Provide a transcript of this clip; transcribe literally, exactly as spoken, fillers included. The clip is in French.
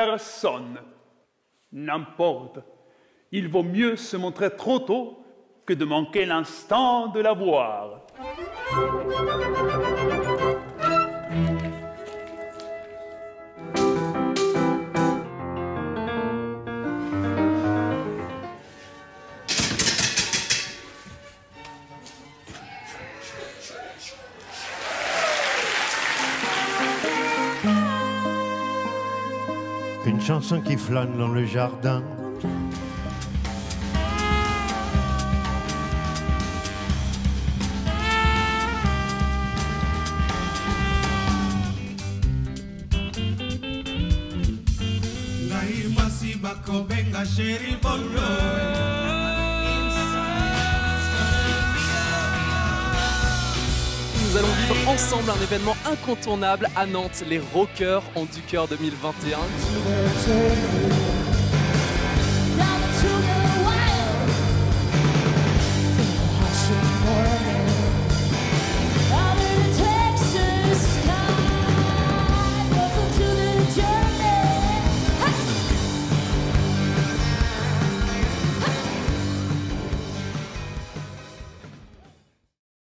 personne. N'importe. Il vaut mieux se montrer trop tôt que de manquer l'instant de la voir. Une chanson qui flâne dans le jardin. Nous allons vivre ensemble un événement incontournable à Nantes. Les Rockers ont du cœur deux mille vingt et un.